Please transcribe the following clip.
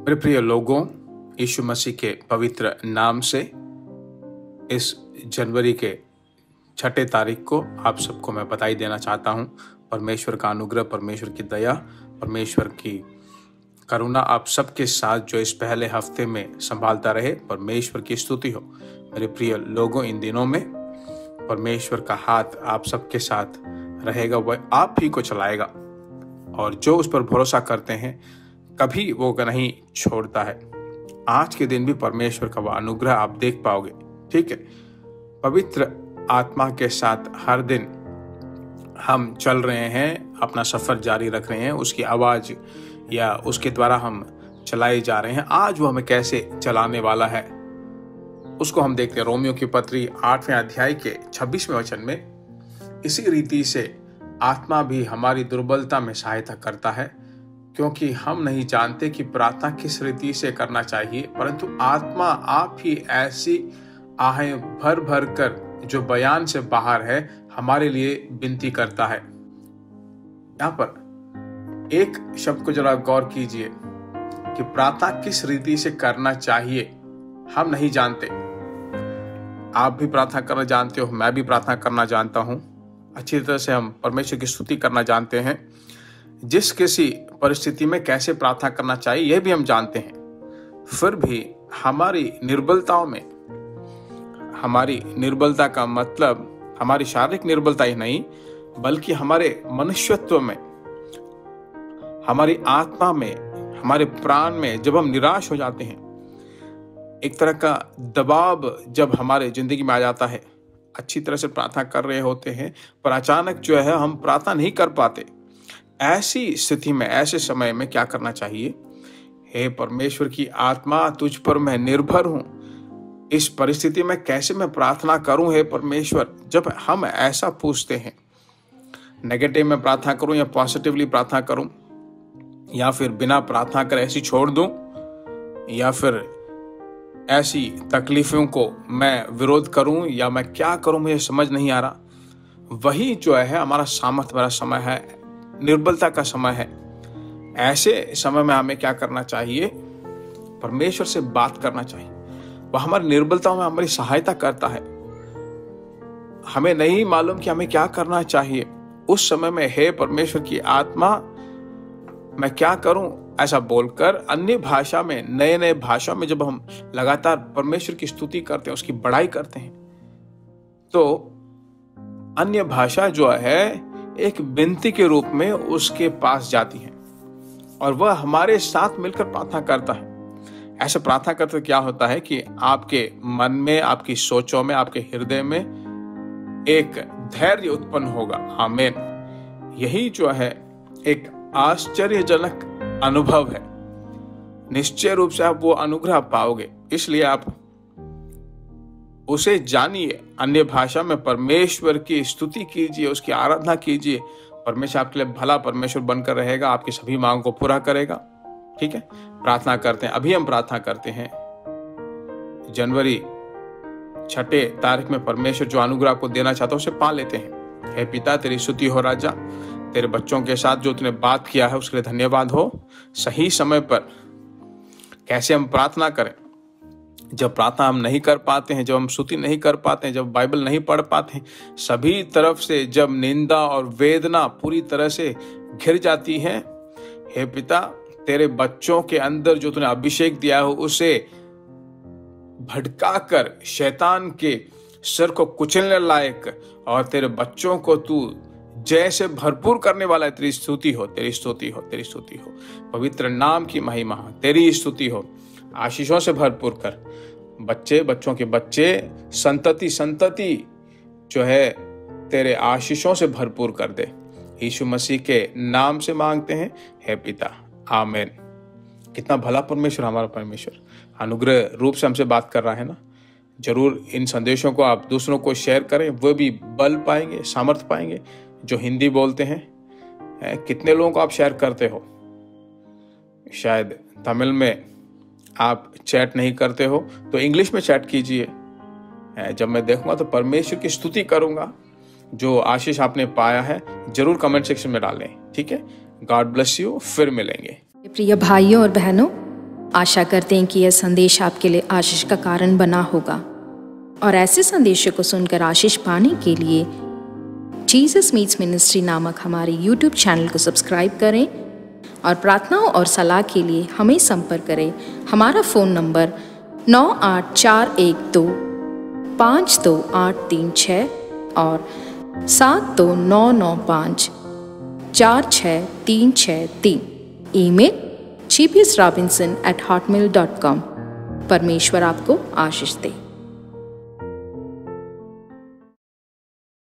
मेरे प्रिय लोगों, यीशु मसीह के पवित्र नाम से इस जनवरी के 6 तारीख को आप सबको मैं बधाई देना चाहता हूं। परमेश्वर का अनुग्रह, परमेश्वर की दया, परमेश्वर की करुणा आप सबके साथ जो इस पहले हफ्ते में संभालता रहे। परमेश्वर की स्तुति हो। मेरे प्रिय लोगों, इन दिनों में परमेश्वर का हाथ आप सबके साथ रहेगा, वह आप ही को चलाएगा और जो उस पर भरोसा करते हैं कभी वो नहीं छोड़ता है। आज के दिन भी परमेश्वर का वह अनुग्रह आप देख पाओगे। ठीक है, पवित्र आत्मा के साथ हर दिन हम चल रहे हैं, अपना सफर जारी रख रहे हैं, उसकी आवाज या उसके द्वारा हम चलाए जा रहे हैं। आज वो हमें कैसे चलाने वाला है उसको हम देखते हैं। रोमियो की पत्री 8वें अध्याय के 26वें वचन में इसी रीति से आत्मा भी हमारी दुर्बलता में सहायता करता है, क्योंकि हम नहीं जानते कि प्रार्थना किस रीति से करना चाहिए, परंतु आत्मा आप ही ऐसी आहें भर भर कर जो बयान से बाहर है हमारे लिए विनती करता है। यहाँ पर एक शब्द को जरा गौर कीजिए कि प्रार्थना किस रीति से करना चाहिए हम नहीं जानते। आप भी प्रार्थना करना जानते हो, मैं भी प्रार्थना करना जानता हूं। अच्छी तरह से हम परमेश्वर की स्तुति करना जानते हैं। जिस किसी परिस्थिति में कैसे प्रार्थना करना चाहिए यह भी हम जानते हैं। फिर भी हमारी निर्बलताओं में, हमारी निर्बलता का मतलब हमारी शारीरिक निर्बलता ही नहीं, बल्कि हमारे मनुष्यत्व में, हमारी आत्मा में, हमारे प्राण में जब हम निराश हो जाते हैं, एक तरह का दबाव जब हमारे जिंदगी में आ जाता है, अच्छी तरह से प्रार्थना कर रहे होते हैं पर अचानक जो है हम प्रार्थना नहीं कर पाते, ऐसी स्थिति में, ऐसे समय में क्या करना चाहिए? हे परमेश्वर की आत्मा, तुझ पर मैं निर्भर हूं। इस परिस्थिति में कैसे मैं प्रार्थना करूं हे परमेश्वर? जब हम ऐसा पूछते हैं, नेगेटिव में प्रार्थना करूं या पॉजिटिवली प्रार्थना करूं, या फिर बिना प्रार्थना कर ऐसी छोड़ दूं, या फिर ऐसी तकलीफों को मैं विरोध करूं, या मैं क्या करूं मुझे समझ नहीं आ रहा। वही जो है हमारा सामर्थ्य भरा समय है, निर्बलता का समय है। ऐसे समय में हमें क्या करना चाहिए? परमेश्वर से बात करना चाहिए। वह हमारी निर्बलताओं में हमारी सहायता करता है। हमें नहीं मालूम कि हमें क्या करना चाहिए उस समय में, हे परमेश्वर की आत्मा मैं क्या करूं, ऐसा बोलकर अन्य भाषा में, नए नए भाषा में जब हम लगातार परमेश्वर की स्तुति करते हैं, उसकी बड़ाई करते हैं, तो अन्य भाषा जो है एक विनती के रूप में उसके पास जाती है और वह हमारे साथ मिलकर प्रार्थना करता है। ऐसे प्रार्थना करते क्या होता है कि आपके मन में, आपकी सोचों में, आपके हृदय में एक धैर्य उत्पन्न होगा। आमीन। यही जो है एक आश्चर्यजनक अनुभव है। निश्चय रूप से आप वो अनुग्रह पाओगे, इसलिए आप उसे जानिए। अन्य भाषा में परमेश्वर की स्तुति कीजिए, उसकी आराधना कीजिए। परमेश्वर आपके लिए भला परमेश्वर बनकर रहेगा, आपकी सभी मांगों को पूरा करेगा। ठीक है, प्रार्थना करते हैं। अभी हम प्रार्थना करते हैं। जनवरी 6 तारीख में परमेश्वर जो अनुग्रह आपको देना चाहता है उसे पा लेते हैं। हे पिता, तेरी स्तुति हो राजा, तेरे बच्चों के साथ जो तूने बात किया है उसके लिए धन्यवाद हो। सही समय पर कैसे हम प्रार्थना करें, जब प्रार्थना हम नहीं कर पाते हैं, जब हम स्तुति नहीं कर पाते हैं, जब बाइबल नहीं पढ़ पाते हैं, सभी तरफ से जब निंदा और वेदना पूरी तरह से घिर जाती है, हे पिता, तेरे बच्चों के अंदर जो तूने अभिषेक दिया हो उसे भड़काकर शैतान के सिर को कुचलने लायक और तेरे बच्चों को तू जैसे भरपूर करने वाला है। तेरी स्तुति हो, तेरी स्तुति हो, तेरी स्तुति हो। पवित्र नाम की महिमा, तेरी स्तुति हो। आशीषों से भरपूर कर बच्चे, बच्चों के बच्चे, संतति संतति जो है तेरे आशीषों से भरपूर कर दे। यीशु मसीह के नाम से मांगते हैं, हे पिता, आमीन। कितना भला परमेश्वर, हमारा परमेश्वर अनुग्रह रूप से हमसे बात कर रहा है ना। जरूर इन संदेशों को आप दूसरों को शेयर करें, वो भी बल पाएंगे, सामर्थ्य पाएंगे। जो हिंदी बोलते हैं, कितने लोगों को आप शेयर करते हो? शायद तमिल में आप चैट नहीं करते हो तो इंग्लिश में चैट कीजिए। जब मैं देखूंगा तो परमेश्वर की स्तुति करूंगा। जो आशीष आपने पाया है जरूर कमेंट सेक्शन में डालें। ठीक है, गॉड ब्लेस यू। फिर मिलेंगे। प्रिय भाइयों और बहनों, आशा करते हैं कि यह संदेश आपके लिए आशीष का कारण बना होगा और ऐसे संदेशों को सुनकर आशीष पाने के लिए जीसस मीट्स मिनिस्ट्री नामक हमारे YouTube चैनल को सब्सक्राइब करें और प्रार्थनाओं और सलाह के लिए हमें संपर्क करें। हमारा फ़ोन नंबर 9841252836 और 7299546363। Email gbsrobinson@hotmail.com। परमेश्वर आपको आशीष दे।